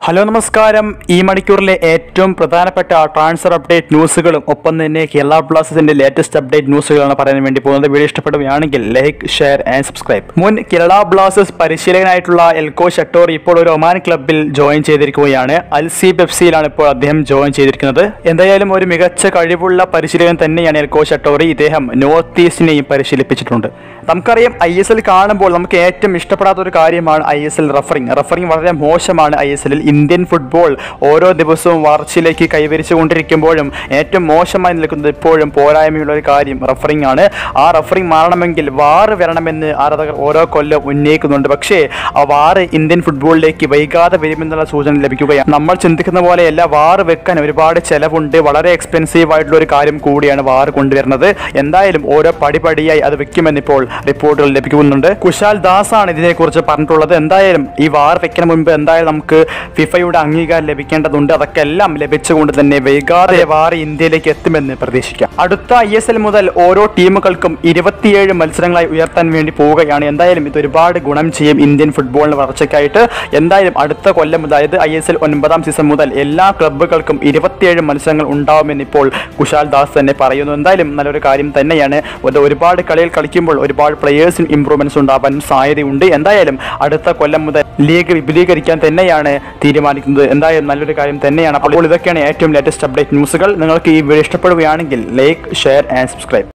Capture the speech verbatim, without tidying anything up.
Hello നമസ്കാരം. ഈ മണിക്കൂറിലെ ഏറ്റവും പ്രധാനപ്പെട്ട ട്രാൻസ്ഫർ അപ്ഡേറ്റ് ന്യൂസുകളും ഒപ്പം തന്നെ കേരള ബ്ലാസ്റ്റേഴ്സിന്റെ ലേറ്റസ്റ്റ് അപ്ഡേറ്റ് ന്യൂസുകളാണ് പറയാൻ വേണ്ടി പോകുന്നത്. വീഡിയോ ഇഷ്ടപ്പെടുകയാണെങ്കിൽ ലൈക്ക്, ഷെയർ ആൻഡ് സബ്സ്ക്രൈബ്. മുൻ കേരള ബ്ലാസ്റ്റേഴ്സ് പരിശീലകനായിട്ടുള്ള എൽകോ ഷട്ടോറി ഇപ്പോൾ ഒരു ഒമാൻ ക്ലബ്ബിൽ ജോയിൻ ചെയ്തിരിക്കുകയാണ്. അൽസീബ് എഫ് സിയിലാണ് ഇപ്പോൾ അദ്ദേഹം ജോയിൻ ചെയ്തിരിക്കുന്നത്. എന്തായാലും ഒരു മികച്ച കഴിവുള്ള പരിശീലകൻ തന്നെയാണ് എൽകോ ഷട്ടോറി. ഇദ്ദേഹം നോർത്ത് ഈസ്റ്റിനെയും പരിശീലിപ്പിച്ചിട്ടുണ്ട്. നമുക്കറിയാം, ഐ എസ് എൽ കാണുമ്പോൾ നമുക്ക് ഏറ്റവും ഇഷ്ടപ്പെടാത്ത ഒരു കാര്യമാണ് I S L refereeing. Refereeing വളരെ മോശമാണ് ഐ എസ് എല്ലിൽ. ഇന്ത്യൻ ഫുട്ബോൾ ഓരോ ദിവസവും വളർച്ചയിലേക്ക് കൈവരിച്ചു കൊണ്ടിരിക്കുമ്പോഴും ഏറ്റവും മോശമായി നിൽക്കുന്നത് ഇപ്പോഴും പോരായ്മയുള്ള ഒരു കാര്യം റഫറിംഗ് ആണ്. ആ റഫറിംഗ് മാറണമെങ്കിൽ വാറ് വരണമെന്ന് ആരാധകർ ഓരോ കൊല്ലം ഉന്നയിക്കുന്നുണ്ട്. പക്ഷേ ആ വാറ് ഇന്ത്യൻ ഫുട്ബോളിലേക്ക് വൈകാതെ വരുമെന്നുള്ള സൂചന ലഭിക്കുകയാണ്. നമ്മൾ ചിന്തിക്കുന്ന പോലെയല്ല, വാറ് വെക്കാൻ ഒരുപാട് ചെലവുണ്ട്. വളരെ എക്സ്പെൻസീവ് ആയിട്ടുള്ള ഒരു കാര്യം കൂടിയാണ് വാറ് കൊണ്ടുവരുന്നത്. എന്തായാലും ഓരോ പടിപടിയായി അത് വെക്കുമെന്നിപ്പോൾ റിപ്പോർട്ടുകൾ ലഭിക്കുന്നുണ്ട്. കുശാൽ ദാസ് ആണ് ഇതിനെക്കുറിച്ച് പറഞ്ഞിട്ടുള്ളത്. എന്തായാലും ഈ വാർ വെക്കുന്ന മുൻപ് എന്തായാലും നമുക്ക് ഫിഫയുടെ അംഗീകാരം ലഭിക്കേണ്ടതുണ്ട്. അതൊക്കെ എല്ലാം ലഭിച്ചുകൊണ്ട് തന്നെ വൈകാതെ വാർ ഇന്ത്യയിലേക്ക് എത്തുമെന്ന് പ്രതീക്ഷിക്കാം. അടുത്ത ഐ എസ് എൽ മുതൽ ഓരോ ടീമുകൾക്കും ഇരുപത്തിയേഴ് മത്സരങ്ങളായി ഉയർത്താൻ വേണ്ടി പോവുകയാണ്. എന്തായാലും ഇത് ഒരുപാട് ഗുണം ചെയ്യും ഇന്ത്യൻ ഫുട്ബോളിന് വളർച്ചയ്ക്കായിട്ട്. എന്തായാലും അടുത്ത കൊല്ലം, അതായത് ഐ എസ് എൽ ഒൻപതാം സീസൺ മുതൽ എല്ലാ ക്ലബ്ബുകൾക്കും ഇരുപത്തിയേഴ് മത്സരങ്ങൾ ഉണ്ടാവുമെന്ന് ഇപ്പോൾ കുശാൽ ദാസ് തന്നെ പറയുന്നു. എന്തായാലും നല്ലൊരു കാര്യം തന്നെയാണ്. ഒരുപാട് കളികൾ കളിക്കുമ്പോൾ ഒരുപാട് പ്ലെയേഴ്സിന് ഇംപ്രൂവ്മെന്റ്സ് ഉണ്ടാവാൻ സാധ്യതയുണ്ട്. എന്തായാലും അടുത്ത കൊല്ലം മുതൽ ലീഗ് വിപുലീകരിക്കാൻ തന്നെയാണ് തീരുമാനിക്കുന്നത്. എന്തായാലും നല്ലൊരു കാര്യം തന്നെയാണ്. അപ്പോൾ ഇതൊക്കെയാണ് ഏറ്റവും ലേറ്റസ്റ്റ് അപ്ഡേറ്റ് ന്യൂസുകൾ. നിങ്ങൾക്ക് ഈ വീഡിയോ ഇഷ്ടപ്പെടുകയാണെങ്കിൽ ലൈക്ക്, ഷെയർ ആൻഡ് സബ്സ്ക്രൈബ്.